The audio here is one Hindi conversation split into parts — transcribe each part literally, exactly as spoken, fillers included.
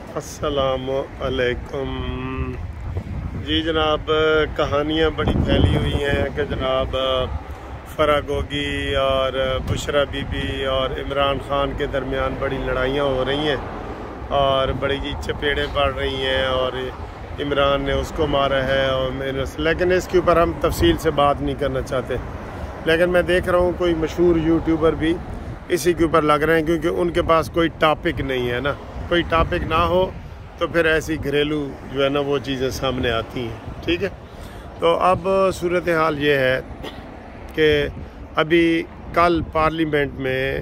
अस्सलामु अलैकुम जी जनाब। कहानियाँ बड़ी फैली हुई हैं कि जनाब फराह गोगी और बुशरा बीबी और इमरान ख़ान के दरमियान बड़ी लड़ाइयाँ हो रही हैं और बड़ी जी चपेड़ें पड़ रही हैं और इमरान ने उसको मारा है और मैंने, लेकिन इसके ऊपर हम तफसील से बात नहीं करना चाहते। लेकिन मैं देख रहा हूँ कोई मशहूर यूट्यूबर भी इसी के ऊपर लग रहे हैं, क्योंकि उनके पास कोई टॉपिक नहीं है ना। कोई टॉपिक ना हो तो फिर ऐसी घरेलू जो है ना वो चीज़ें सामने आती हैं। ठीक है, तो अब सूरत हाल ये है कि अभी कल पार्लियामेंट में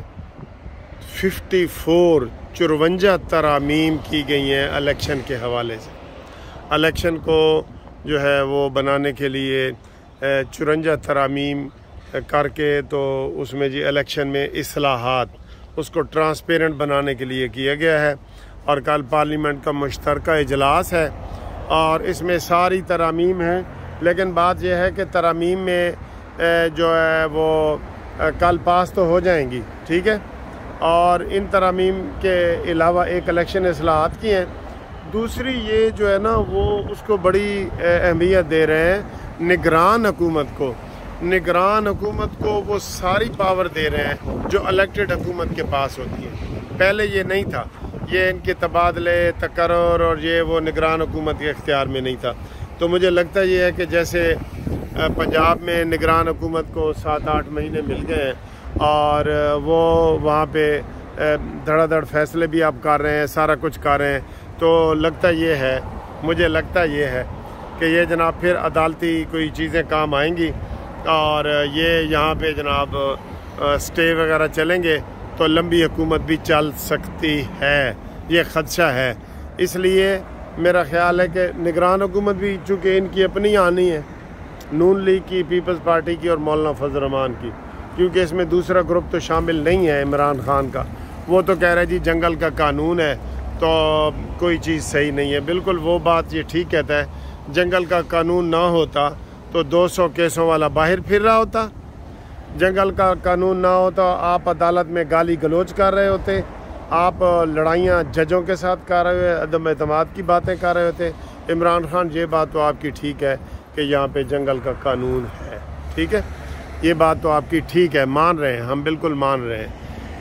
चौवन चुरवंजा तरामीम की गई हैं इलेक्शन के हवाले से। इलेक्शन को जो है वो बनाने के लिए चुरंजा तरामीम करके तो उसमें जी इलेक्शन में इस्लाहात उसको ट्रांसपेरेंट बनाने के लिए किया गया है। और कल पार्लियामेंट का मुश्तरका इजलास है और इसमें सारी तरामीम हैं, लेकिन बात यह है कि तरामीम में जो है वो कल पास तो हो जाएंगी। ठीक है, और इन तरामीम के अलावा एक इलेक्शन इस्लाहात की हैं, दूसरी ये जो है ना वो उसको बड़ी अहमियत दे रहे हैं निगरान हुकूमत को। निगरान हुकूमत को वो सारी पावर दे रहे हैं जो इलेक्टेड हुकूमत के पास होती है। पहले ये नहीं था, ये इनके तबादले तकर्र और ये वो निगरान हुकूमत के इख्तियार में नहीं था। तो मुझे लगता ये है कि जैसे पंजाब में निगरान हुकूमत को सात आठ महीने मिल गए हैं और वो वहाँ पे धड़ाधड़ फैसले भी आप कर रहे हैं, सारा कुछ कर रहे हैं, तो लगता ये है, मुझे लगता ये है कि ये जनाब फिर अदालती कोई चीज़ें काम आएंगी और ये यहाँ पे जनाब स्टे वगैरह चलेंगे तो लंबी हुकूमत भी चल सकती है, ये ख़दशा है। इसलिए मेरा ख्याल है कि निगरान हुकूमत भी चूँकि इनकी अपनी आनी है, नून लीग की, पीपल्स पार्टी की और मौलाना फजल रहमान की, क्योंकि इसमें दूसरा ग्रुप तो शामिल नहीं है इमरान ख़ान का। वो तो कह रहे हैं जी जंगल का कानून है तो कोई चीज़ सही नहीं है। बिल्कुल वो बात ये ठीक कहता है, जंगल का कानून ना होता तो दो सौ केसों वाला बाहर फिर रहा होता। जंगल का कानून ना होता आप अदालत में गाली गलोच कर रहे होते, आप लड़ाइयाँ जजों के साथ कर रहे हुए, अदम एतमाद की बातें कर रहे होते। इमरान खान ये बात तो आपकी ठीक है कि यहाँ पे जंगल का कानून है, ठीक है, ये बात तो आपकी ठीक है, मान रहे हैं हम, बिल्कुल मान रहे हैं।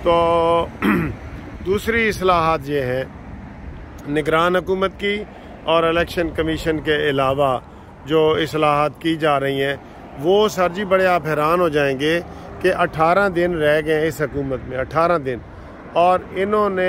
तो दूसरी इस्लाहात ये हैं निगरान हुकूमत की और इलेक्शन कमीशन के अलावा जो इस्लाहात की जा रही हैं वो सर जी बड़े आप हैरान हो जाएंगे कि अठारह दिन रह गए इस हुकूमत में, अठारह दिन, और इन्होंने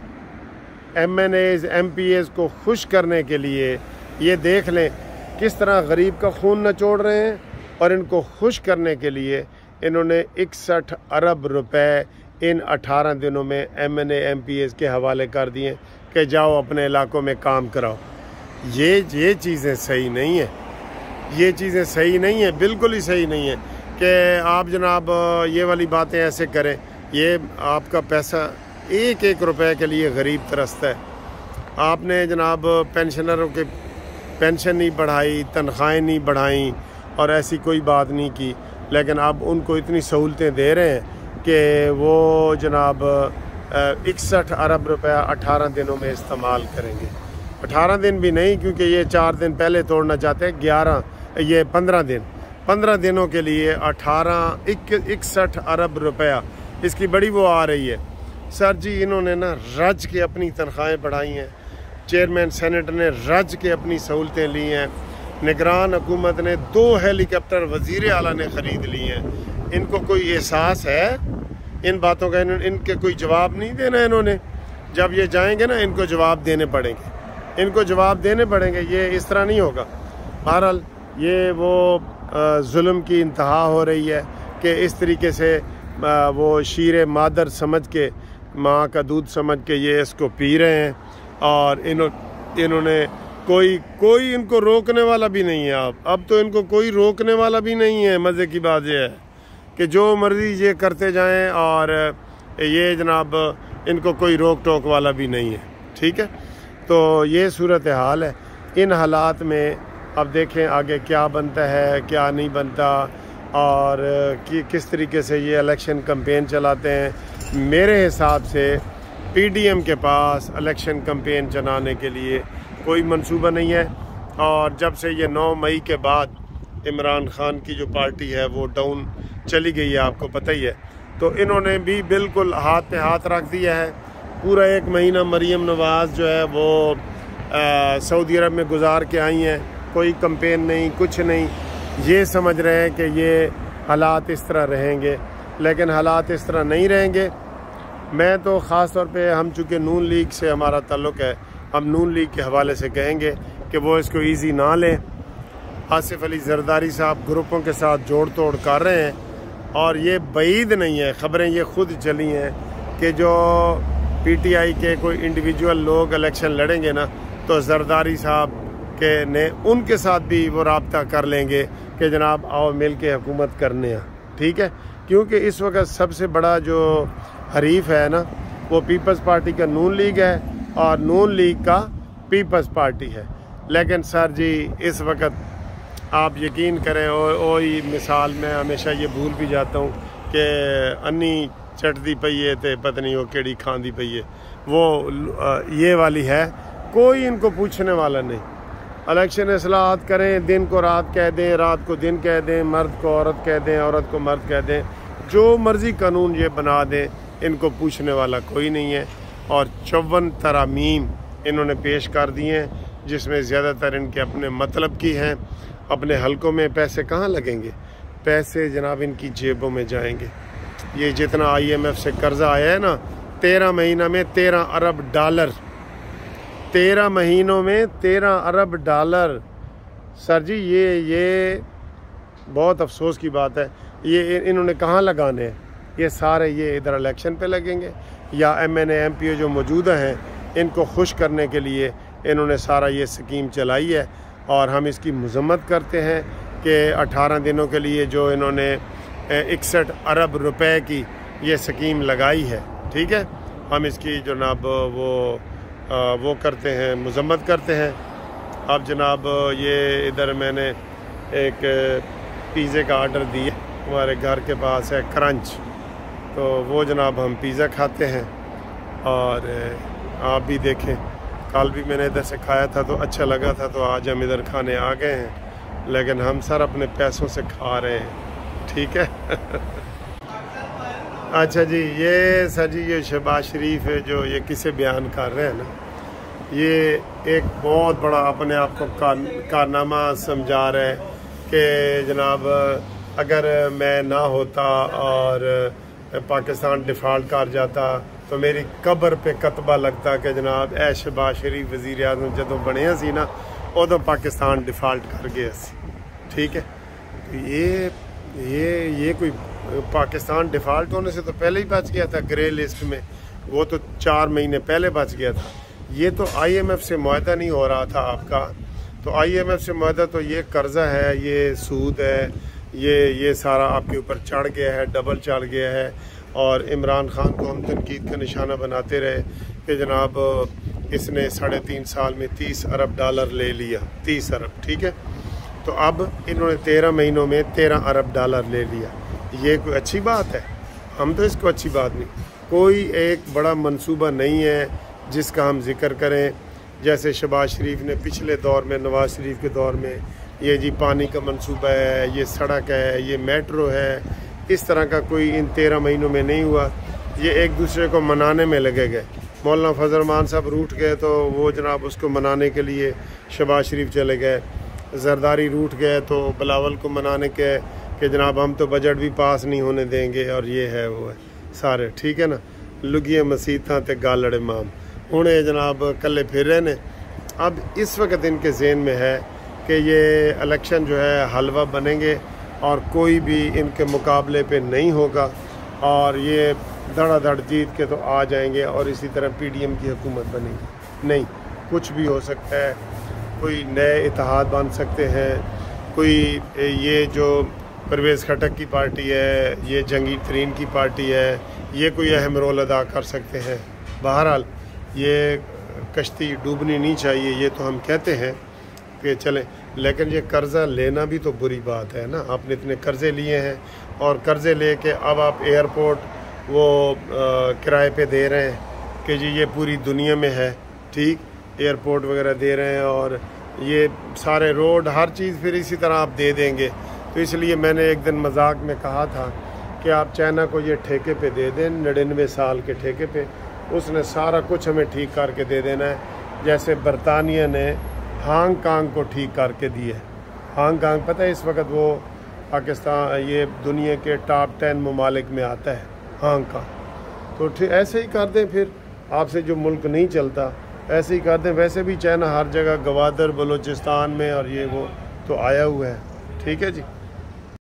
M N As M P As को खुश करने के लिए ये देख लें किस तरह गरीब का खून नचोड़ रहे हैं, और इनको खुश करने के लिए इन्होंने इकसठ अरब रुपए इन अठारह दिनों में M N A M P As के हवाले कर दिए कि जाओ अपने इलाकों में काम कराओ। ये ये चीज़ें सही नहीं है, ये चीज़ें सही नहीं है, बिल्कुल ही सही नहीं है कि आप जनाब ये वाली बातें ऐसे करें। ये आपका पैसा एक एक रुपए के लिए गरीब तरसता है। आपने जनाब पेंशनरों के पेंशन नहीं बढ़ाई, तनख्वाहें नहीं बढ़ाई और ऐसी कोई बात नहीं की, लेकिन आप उनको इतनी सहूलतें दे रहे हैं कि वो जनाब इकसठ अरब रुपया अठारह दिनों में इस्तेमाल करेंगे। अठारह दिन भी नहीं, क्योंकि ये चार दिन पहले तोड़ना चाहते हैं, ग्यारह ये पंद्रह दिन पंद्रह दिनों के लिए अठारह इकसठ अरब रुपया इसकी बड़ी वो आ रही है। सर जी इन्होंने ना रज के अपनी तनख्वाहें बढ़ाई हैं, चेयरमैन सेनेट ने रज के अपनी सहूलतें ली हैं, निगरान हुकूमत ने दो हेलीकॉप्टर वज़ीर आला ने ख़रीद लिए हैं। इनको कोई एहसास है इन बातों का? इनके कोई जवाब नहीं देना इन्होंने। जब ये जाएंगे ना इनको जवाब देने पड़ेंगे, इनको जवाब देने पड़ेंगे, ये इस तरह नहीं होगा। बहरहाल ये वो जुल्म की इंतहा हो रही है कि इस तरीके से वो शीर मादर समझ के, माँ का दूध समझ के ये इसको पी रहे हैं और इन्हों इन्होंने कोई कोई इनको रोकने वाला भी नहीं है। आप अब तो इनको कोई रोकने वाला भी नहीं है। मज़े की बात यह है कि जो मर्ज़ी ये करते जाएं और ये जनाब इनको कोई रोक टोक वाला भी नहीं है। ठीक है, तो ये सूरत हाल है। इन हालात में अब देखें आगे क्या बनता है क्या नहीं बनता और कि किस तरीके से ये इलेक्शन कैंपेन चलाते हैं। मेरे हिसाब से पीडीएम के पास इलेक्शन कैंपेन चलाने के लिए कोई मंसूबा नहीं है। और जब से ये नौ मई के बाद इमरान खान की जो पार्टी है वो डाउन चली गई है, आपको पता ही है, तो इन्होंने भी बिल्कुल हाथ पे हाथ रख दिया है। पूरा एक महीना मरीम नवाज़ जो है वो सऊदी अरब में गुजार के आई हैं, कोई कैंपेन नहीं, कुछ नहीं। ये समझ रहे हैं कि ये हालात इस तरह रहेंगे, लेकिन हालात इस तरह नहीं रहेंगे। मैं तो ख़ास तौर पे, हम चूँकि नून लीग से हमारा ताल्लुक़ है, हम नून लीग के हवाले से कहेंगे कि वो इसको ईजी ना लें। आसिफ अली जरदारी साहब ग्रुपों के साथ जोड़ तोड़ कर रहे हैं, और ये बईद नहीं है, ख़बरें ये खुद चली हैं कि जो पीटीआई के कोई इंडिविजुअल लोग इलेक्शन लड़ेंगे ना, तो जरदारी साहब के ने उनके साथ भी वो राब्ता कर लेंगे कि जनाब आओ मिल के हुकूमत करने हैं, ठीक है। क्योंकि इस वक्त सबसे बड़ा जो हरीफ है ना, वो पीपल्स पार्टी का नून लीग है और नून लीग का पीपल्स पार्टी है। लेकिन सर जी इस वक्त आप यकीन करें, वही मिसाल मैं हमेशा ये भूल भी जाता हूँ कि अन्नी चटदी पई है तो पता नहीं वो केड़ी खांदी पई है, वो ये वाली है। कोई इनको पूछने वाला नहीं। इलेक्शन इस्लाहात करें, दिन को रात कह दें, रात को दिन कह दें, मर्द को औरत कह दें, औरत को मर्द कह दें, जो मर्ज़ी कानून ये बना दें, इनको पूछने वाला कोई नहीं है। और चौवन तरामीम इन्होंने पेश कर दिए हैं, जिसमें ज़्यादातर इनके अपने मतलब की हैं। अपने हलकों में पैसे कहाँ लगेंगे? पैसे जनाब इनकी जेबों में जाएंगे। ये जितना आईएमएफ से कर्जा आया है ना, तेरह महीना में तेरह अरब डॉलर, तेरह महीनों में तेरह अरब डॉलर। सर जी ये ये बहुत अफसोस की बात है। ये इन्होंने कहाँ लगाने हैं? ये सारे ये इधर इलेक्शन पे लगेंगे, या M N A M P ओ जो मौजूदा हैं इनको खुश करने के लिए इन्होंने सारा ये स्कीम चलाई है। और हम इसकी मजम्मत करते हैं कि अठारह दिनों के लिए जो इन्होंने इकसठ अरब रुपए की ये स्कीम लगाई है, ठीक है, हम इसकी जनाब वो वो करते हैं, मजम्मत करते हैं। अब जनाब ये इधर मैंने एक पिज़्ज़े का आर्डर दिया, हमारे घर के पास है क्रंच, तो वो जनाब हम पिज़्ज़ा खाते हैं। और आप भी देखें, कल भी मैंने इधर से खाया था तो अच्छा लगा था, तो आज हम इधर खाने आ गए हैं, लेकिन हम सर अपने पैसों से खा रहे हैं, ठीक है। अच्छा जी, ये सर जी ये शहबाज शरीफ है जो ये किसे बयान कर रहे हैं ना, ये एक बहुत बड़ा अपने आप को कारनामा समझा रहे हैं कि जनाब अगर मैं ना होता और पाकिस्तान डिफ़ॉल्ट कर जाता तो मेरी कब्र पे कतबा लगता कि जनाब ए शहबाज शरीफ वज़ीर आज़म जदों बने सी ना, उदों पाकिस्तान डिफ़ॉल्ट कर गया सी, ठीक है। तो ये ये ये कोई पाकिस्तान डिफ़ॉल्ट होने से तो पहले ही बच गया था ग्रे लिस्ट में, वो तो चार महीने पहले बच गया था। ये तो आईएमएफ से मुआहदा नहीं हो रहा था आपका, तो आईएमएफ से मुआहदा तो ये कर्जा है, ये सूद है, ये ये सारा आपके ऊपर चढ़ गया है, डबल चढ़ गया है। और इमरान खान को हम तनकीद का निशाना बनाते रहे कि जनाब इसने साढ़े तीन साल में तीस अरब डॉलर ले लिया, तीस अरब, ठीक है। तो अब इन्होंने तेरह महीनों में तेरह अरब डॉलर ले लिया। ये कोई अच्छी बात है? हम तो इसको अच्छी बात नहीं, कोई एक बड़ा मंसूबा नहीं है जिसका हम जिक्र करें। जैसे शहबाज शरीफ ने पिछले दौर में, नवाज शरीफ के दौर में, ये जी पानी का मंसूबा है, ये सड़क है, ये मेट्रो है, इस तरह का कोई इन तेरह महीनों में नहीं हुआ। ये एक दूसरे को मनाने में लगे गए। मौलाना फजल रहमान साहब रूठ गए तो वो जनाब उसको मनाने के लिए शहबाज शरीफ चले गए। जरदारी रूठ गए तो बिलावल को मनाने के कि जनाब हम तो बजट भी पास नहीं होने देंगे, और ये है वो है सारे, ठीक है ना। लुगिए मसीता ते गालड़ इमाम हूँ जनाब कले फिर रहे ने। अब इस वक्त इनके ज़हन में है कि ये इलेक्शन जो है हलवा बनेंगे और कोई भी इनके मुकाबले पे नहीं होगा, और ये धड़ाधड़ जीत के तो आ जाएंगे और इसी तरह पीडीएम की हुकूमत बनेगी। नहीं, कुछ भी हो सकता है, कोई नए इत्तेहाद बन सकते हैं, कोई ये जो परवेज़ खटक की पार्टी है, ये जंगीर तरीन की पार्टी है, ये कोई अहम रोल अदा कर सकते हैं। बहरहाल ये कश्ती डूबनी नहीं चाहिए, ये तो हम कहते हैं कि चलें, लेकिन ये कर्ज़ा लेना भी तो बुरी बात है ना। आपने इतने कर्ज़े लिए हैं और कर्ज़े ले के अब आप एयरपोर्ट वो किराए पे दे रहे हैं कि जी ये पूरी दुनिया में है, ठीक, एयरपोर्ट वगैरह दे रहे हैं और ये सारे रोड हर चीज़ फिर इसी तरह आप दे देंगे। तो इसलिए मैंने एक दिन मजाक में कहा था कि आप चाइना को ये ठेके पे दे दें, नड़िनवे साल के ठेके पे, उसने सारा कुछ हमें ठीक करके दे देना है। जैसे बरतानिया ने हांगकांग को ठीक करके दिए। हांगकांग पता है इस वक्त वो पाकिस्तान ये दुनिया के टॉप टेन ममालिक में आता है हांगकांग। तो ठीक ऐसे ही कर दें, फिर आपसे जो मुल्क नहीं चलता ऐसे ही कर दें। वैसे भी चाइना हर जगह गवादर बलूचिस्तान में और ये वो तो आया हुआ है। ठीक है जी।